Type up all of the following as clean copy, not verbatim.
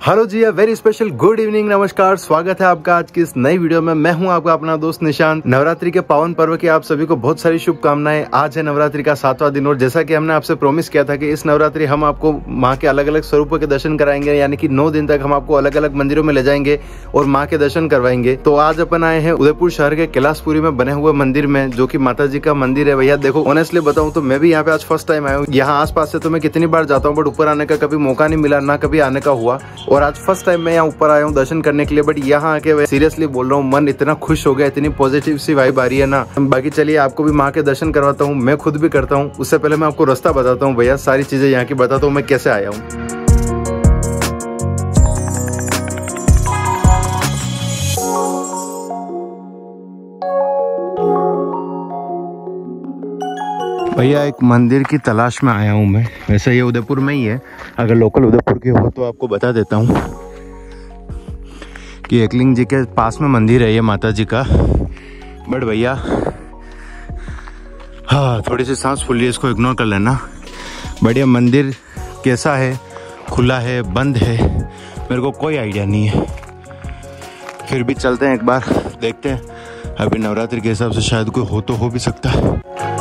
Hello जी, very special good evening, नमस्कार। स्वागत है आपका आज की इस नई वीडियो में। मैं हूं आपका अपना दोस्त निशांत। नवरात्रि के पावन पर्व की आप सभी को बहुत सारी शुभकामनाएं। आज है नवरात्रि का 7वां दिन और जैसा कि हमने आपसे प्रॉमिस किया था कि इस नवरात्रि हम आपको माँ के अलग अलग स्वरूपों के दर्शन कराएंगे, यानी कि 9 दिन तक हम आपको अलग अलग मंदिरों में ले जाएंगे और माँ के दर्शन करवाएंगे। तो आज अपन आए हैं उदयपुर शहर के कैलाशपुरी में बने हुए मंदिर में, जो की माता जी का मंदिर है। भैया देखो, ऑनेस्टली बताऊं तो मैं भी यहाँ पे आज फर्स्ट टाइम आया हूँ। यहाँ आसपास से तो मैं कितनी बार जाता हूँ, बट ऊपर आने का कभी मौका नहीं मिला, ना कभी आने का हुआ। और आज फर्स्ट टाइम मैं यहाँ ऊपर आया हूँ दर्शन करने के लिए। बट यहाँ आके सीरियसली बोल रहा हूँ, मन इतना खुश हो गया, इतनी पॉजिटिव सी वाइब आ रही है ना। बाकी चलिए आपको भी माँ के दर्शन करवाता हूँ, मैं खुद भी करता हूँ। उससे पहले मैं आपको रास्ता बताता हूँ भैया, सारी चीजें यहाँ की बताता हूँ मैं कैसे आया हूँ। भैया एक मंदिर की तलाश में आया हूँ मैं। वैसे ये उदयपुर में ही है, अगर लोकल उदयपुर के हो तो आपको बता देता हूँ कि एकलिंग जी के पास में मंदिर है ये माता जी का। बट भैया हाँ, थोड़ी सी सांस फूली, इसको इग्नोर कर लेना। बढ़िया मंदिर कैसा है, खुला है, बंद है, मेरे को कोई आइडिया नहीं है। फिर भी चलते हैं एक बार, देखते हैं। अभी नवरात्रि के हिसाब से शायद कोई हो तो हो भी सकता है।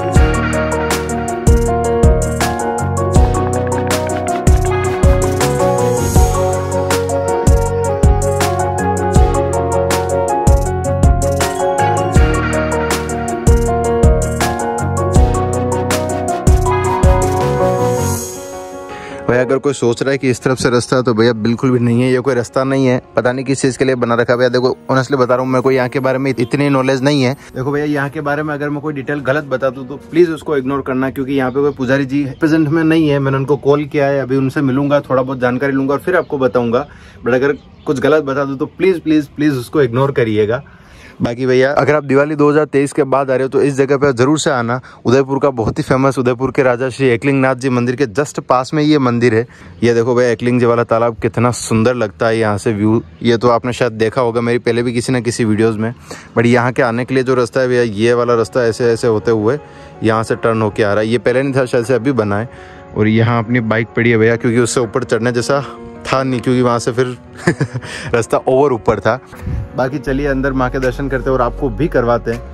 भैया अगर कोई सोच रहा है कि इस तरफ से रास्ता है तो भैया बिल्कुल भी नहीं है, ये कोई रास्ता नहीं है। पता नहीं किस चीज़ के लिए बना रखा है। भैया देखो, ऑनेस्टली बता रहा हूँ, मेरे को यहाँ के बारे में इतनी नॉलेज नहीं है। देखो भैया, यहाँ के बारे में अगर मैं कोई डिटेल गलत बता दूँ तो प्लीज़ उसको इग्नोर करना, क्योंकि यहाँ पे कोई पुजारी जी प्रेजेंट में नहीं है। मैंने उनको कॉल किया है, अभी उनसे मिलूंगा, थोड़ा बहुत जानकारी लूंगा और फिर आपको बताऊंगा। बट अगर कुछ गलत बता दूँ तो प्लीज़ प्लीज़ प्लीज़ उसको इग्नोर करिएगा। बाकी भैया अगर आप दिवाली 2023 के बाद आ रहे हो तो इस जगह पे जरूर से आना। उदयपुर का बहुत ही फेमस, उदयपुर के राजा श्री एकलिंग नाथ जी मंदिर के जस्ट पास में ये मंदिर है। ये देखो भैया, एकलिंग जी वाला तालाब कितना सुंदर लगता है यहाँ से व्यू। ये तो आपने शायद देखा होगा मेरी पहले भी किसी न किसी वीडियोज़ में। बट यहाँ के आने के लिए जो रास्ता है भैया, ये वाला रास्ता ऐसे ऐसे होते हुए यहाँ से टर्न होके आ रहा है। ये पहले नहीं था, शायद से अभी बना है। और यहाँ अपनी बाइक पड़ी है भैया, क्योंकि उससे ऊपर चढ़ने जैसा था नहीं, क्योंकि वहाँ से फिर रास्ता ओवर ऊपर था। बाकी चलिए अंदर माँ के दर्शन करते हैं और आपको भी करवाते हैं।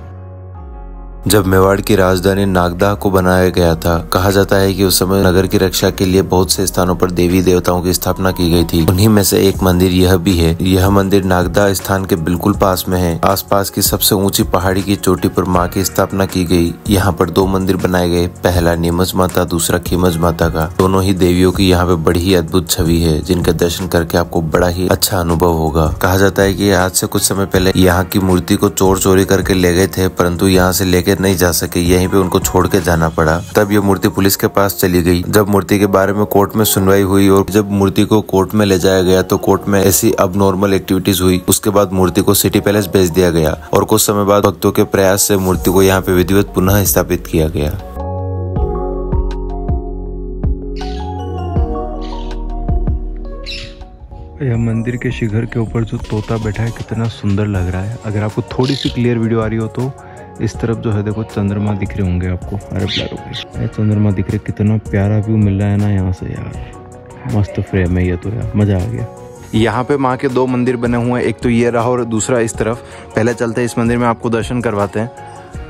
जब मेवाड़ की राजधानी नागदा को बनाया गया था, कहा जाता है कि उस समय नगर की रक्षा के लिए बहुत से स्थानों पर देवी देवताओं की स्थापना की गई थी। उन्हीं में से एक मंदिर यह भी है। यह मंदिर नागदा स्थान के बिल्कुल पास में है। आसपास की सबसे ऊंची पहाड़ी की चोटी पर माँ की स्थापना की गई। यहाँ पर 2 मंदिर बनाए गए, पहला नीमच माता, दूसरा खीमच माता का। दोनों ही देवियों की यहाँ पे बड़ी ही अद्भुत छवि है, जिनका दर्शन करके आपको बड़ा ही अच्छा अनुभव होगा। कहा जाता है कि आज से कुछ समय पहले यहाँ की मूर्ति को चोर चोरी करके ले गए थे, परंतु यहाँ से लेकर नहीं जा सके, यहीं पे उनको छोड़ के जाना पड़ा। तब ये मूर्ति पुलिस के पास चली गई। जब मूर्ति के बारे में कोर्ट में सुनवाई हुई और जब मूर्ति को कोर्ट में ले जाया गया तो कोर्ट में ऐसी अबनॉर्मल एक्टिविटीज हुई। उसके बाद मूर्ति को सिटी पैलेस भेज दिया गया और कुछ समय बाद भक्तों के प्रयास से मूर्ति को यहाँ पे विधिवत पुनः स्थापित किया गया। यह मंदिर के शिखर के ऊपर जो तोता बैठा है कितना सुंदर लग रहा है। अगर आपको थोड़ी सी क्लियर वीडियो आ रही हो तो इस तरफ जो है देखो चंद्रमा दिख रहे होंगे आपको। अरे प्यारो चंद्रमा दिख रहे, कितना प्यारा व्यू मिल रहा है ना यहाँ से यार। मस्त फ्रेम है ये तो यार, मजा आ गया। यहाँ पे माँ के 2 मंदिर बने हुए हैं, एक तो ये रहा और दूसरा इस तरफ। पहले चलते हैं इस मंदिर में, आपको दर्शन करवाते हैं।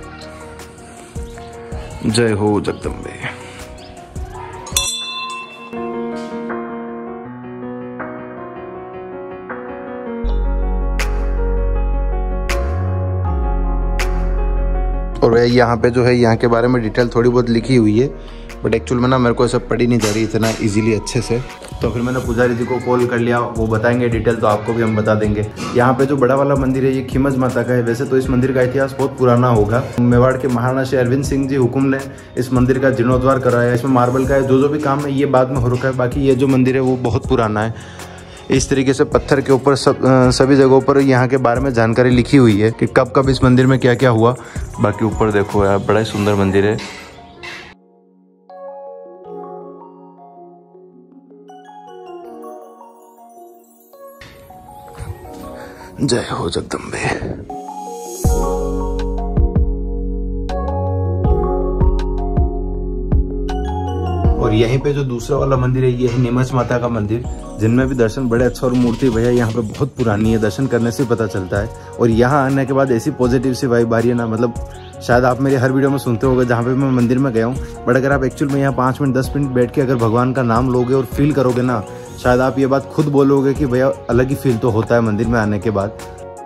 जय हो जगदम्बे। और यहाँ पे जो है यहाँ के बारे में डिटेल थोड़ी बहुत लिखी हुई है, बट एक्चुअल में ना मेरे को ऐसा पढ़ी नहीं जा रही इतना इजीली अच्छे से। तो फिर मैंने पुजारी जी को कॉल कर लिया, वो बताएंगे डिटेल, तो आपको भी हम बता देंगे। यहाँ पे जो बड़ा वाला मंदिर है ये खीमच माता का है। वैसे तो इस मंदिर का इतिहास बहुत पुराना होगा। मेवाड़ के महाराणा श्री अरविंद सिंह जी हुकुम ने इस मंदिर का जीर्णोद्धार कराया। इसमें मार्बल का है, जो भी काम है ये बाद में हो रखा है। बाकी ये जो मंदिर है वो बहुत पुराना है। इस तरीके से पत्थर के ऊपर सभी जगहों पर यहाँ के बारे में जानकारी लिखी हुई है कि कब कब इस मंदिर में क्या क्या हुआ। बाकी ऊपर देखो यार, बड़ा ही सुंदर मंदिर है। जय हो जगदम्बे। और यहीं पे जो दूसरा वाला मंदिर है ये है नीमच माता का मंदिर, जिनमें भी दर्शन बड़े अच्छा, और मूर्ति भैया यहाँ पे बहुत पुरानी है, दर्शन करने से पता चलता है। और यहाँ आने के बाद ऐसी पॉजिटिव सी वाइब आ रही है ना, मतलब शायद आप मेरे हर वीडियो में सुनते होगे जहाँ पे मैं मंदिर में गया हूँ, बट अगर आप एक्चुअल में यहाँ 5 मिनट 10 मिनट बैठ के अगर भगवान का नाम लोगे और फील करोगे ना, शायद आप ये बात खुद बोलोगे कि भैया अलग ही फील तो होता है मंदिर में आने के बाद।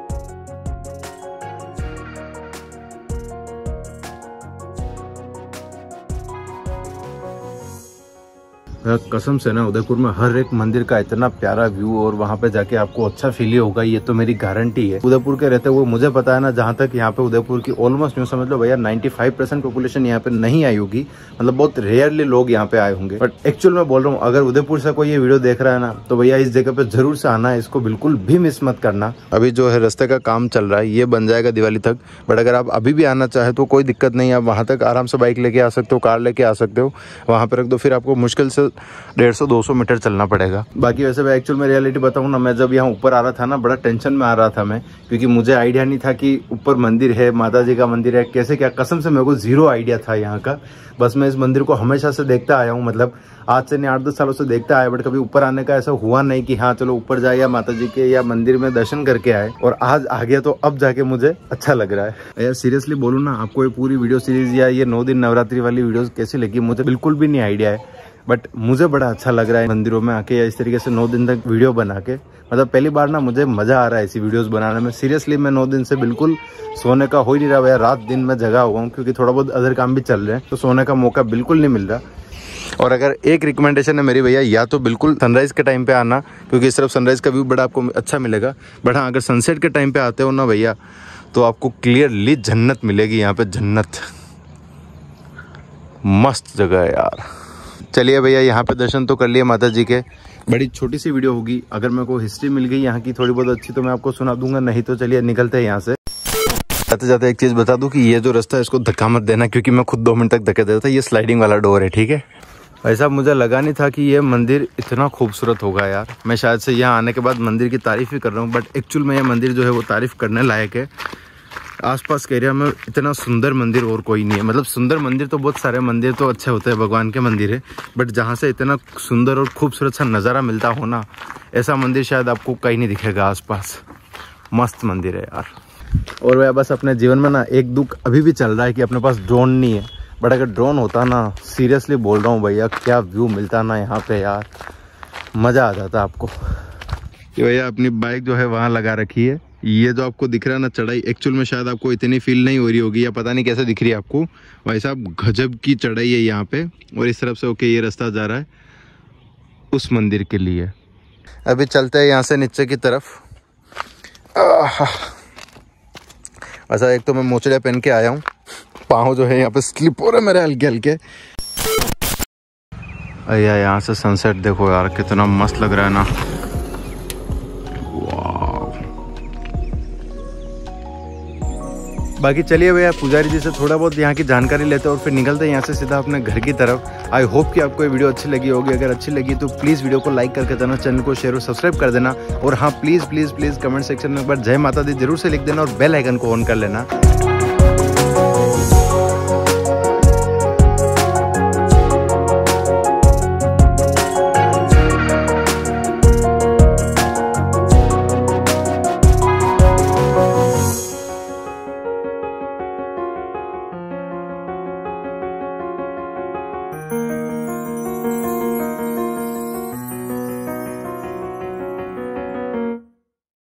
कसम से ना उदयपुर में हर एक मंदिर का इतना प्यारा व्यू, और वहाँ पे जाके आपको अच्छा फील ही होगा, ये तो मेरी गारंटी है। उदयपुर के रहते हुए मुझे पता है ना, जहाँ तक यहाँ पे उदयपुर की ऑलमोस्ट यूँ समझ लो भैया 95% पॉपुलेशन यहाँ पे नहीं आई होगी, मतलब बहुत रेयरली लोग यहाँ पे आए होंगे। बट एक्चुअल में बोल रहा हूँ, अगर उदयपुर से कोई ये वीडियो देख रहा है ना, तो भैया इस जगह पे जरूर से आना है, इसको बिल्कुल भी मिस मत करना। अभी जो है रास्ते का काम चल रहा है, ये बन जाएगा दिवाली तक, बट अगर आप अभी भी आना चाहे तो कोई दिक्कत नहीं है, आप वहाँ तक आराम से बाइक लेके आ सकते हो, कार लेके आ सकते हो, वहाँ पे रख दो, फिर आपको मुश्किल से 150-200 मीटर चलना पड़ेगा। बाकी वैसे मैं एक्चुअल में रियलिटी बताऊँ ना, मैं जब यहाँ ऊपर आ रहा था ना, बड़ा टेंशन में आ रहा था मैं, क्योंकि मुझे आइडिया नहीं था कि ऊपर मंदिर है, माता जी का मंदिर है, कैसे क्या, कसम से मेरे को जीरो आइडिया था यहाँ का। बस मैं इस मंदिर को हमेशा से देखता आया हूँ, मतलब आज से नहीं 8-10 सालों से देखता आया, बट कभी ऊपर आने का ऐसा हुआ नहीं कि हाँ चलो ऊपर जाए या माता जी के या मंदिर में दर्शन करके आए, और आज आ गया तो अब जाके मुझे अच्छा लग रहा है। यार सीरियसली बोलूँ ना, आपको ये पूरी वीडियो सीरीज या ये 9 दिन नवरात्रि वाली वीडियोस कैसी लगी मुझे बिल्कुल भी नहीं आइडिया है, बट मुझे बड़ा अच्छा लग रहा है मंदिरों में आके या इस तरीके से 9 दिन तक वीडियो बना के। मतलब पहली बार ना मुझे मज़ा आ रहा है ऐसी वीडियोस बनाने में। सीरियसली मैं 9 दिन से बिल्कुल सोने का हो ही नहीं रहा भैया, रात दिन में जगा हुआ हूँ, क्योंकि थोड़ा बहुत अदर काम भी चल रहे हैं, तो सोने का मौका बिल्कुल नहीं मिल रहा। और अगर एक रिकमेंडेशन है मेरी भैया, या तो बिल्कुल सनराइज़ के टाइम पे आना, क्योंकि इस तरफ सनराइज़ का व्यू बड़ा आपको अच्छा मिलेगा, बट हाँ अगर सनसेट के टाइम पे आते हो ना भैया, तो आपको क्लियरली जन्नत मिलेगी यहाँ पे, जन्नत। मस्त जगह है यार। चलिए भैया यहाँ पे दर्शन तो कर लिए माता जी के। बड़ी छोटी सी वीडियो होगी, अगर मेरे को हिस्ट्री मिल गई यहाँ की थोड़ी बहुत अच्छी तो मैं आपको सुना दूंगा, नहीं तो चलिए निकलते हैं यहाँ से। जाते जाते एक चीज़ बता दूं कि ये जो रास्ता है इसको धक्का मत देना, क्योंकि मैं खुद 2 मिनट तक धक्का देता था। ये स्लाइडिंग वाला डोर है, ठीक है। ऐसा मुझे लगा नहीं था कि ये मंदिर इतना खूबसूरत होगा यार। मैं शायद से यहाँ आने के बाद मंदिर की तारीफ़ ही कर रहा हूँ, बट एक्चुअल में ये मंदिर जो है वो तारीफ़ करने लायक है। आसपास के एरिया में इतना सुंदर मंदिर और कोई नहीं है। मतलब सुंदर मंदिर तो बहुत सारे मंदिर तो अच्छे होते हैं, भगवान के मंदिर है, बट जहाँ से इतना सुंदर और खूबसूरत सा नज़ारा मिलता हो ना, ऐसा मंदिर शायद आपको कहीं नहीं दिखेगा आसपास। मस्त मंदिर है यार। और वह बस अपने जीवन में ना एक दुख अभी भी चल रहा है कि अपने पास ड्रोन नहीं है, बट अगर ड्रोन होता ना, सीरियसली बोल रहा हूँ भैया, क्या व्यू मिलता ना यहाँ पे यार, मज़ा आ जाता आपको। कि भैया अपनी बाइक जो है वहाँ लगा रखी है, ये जो आपको दिख रहा है ना चढ़ाई, एक्चुअल में शायद आपको इतनी फील नहीं हो रही होगी, या पता नहीं कैसे दिख रही है आपको, भाई साहब गजब की चढ़ाई है यहाँ पे। और इस तरफ से ओके ये रास्ता जा रहा है उस मंदिर के लिए। अभी चलते हैं यहाँ से नीचे की तरफ। ऐसा एक तो मैं मोचड़िया पहन के आया हूँ, पाँव जो है यहाँ पे स्लिप हो रहे मेरे हल्के हल्के। भैया यहाँ से सनसेट देखो यार, कितना मस्त लग रहा है ना। बाकी चलिए भैया पुजारी जी से थोड़ा बहुत यहाँ की जानकारी लेते हैं और फिर निकलते हैं यहाँ से सीधा अपने घर की तरफ। आई होप कि आपको ये वीडियो अच्छी लगी होगी। अगर अच्छी लगी तो प्लीज़ वीडियो को लाइक करके देना, चैनल को शेयर और सब्सक्राइब कर देना, और हाँ please please please comment section में एक बार जय माता दी जरूर से लिख देना और बेल आइकन को ऑन कर लेना।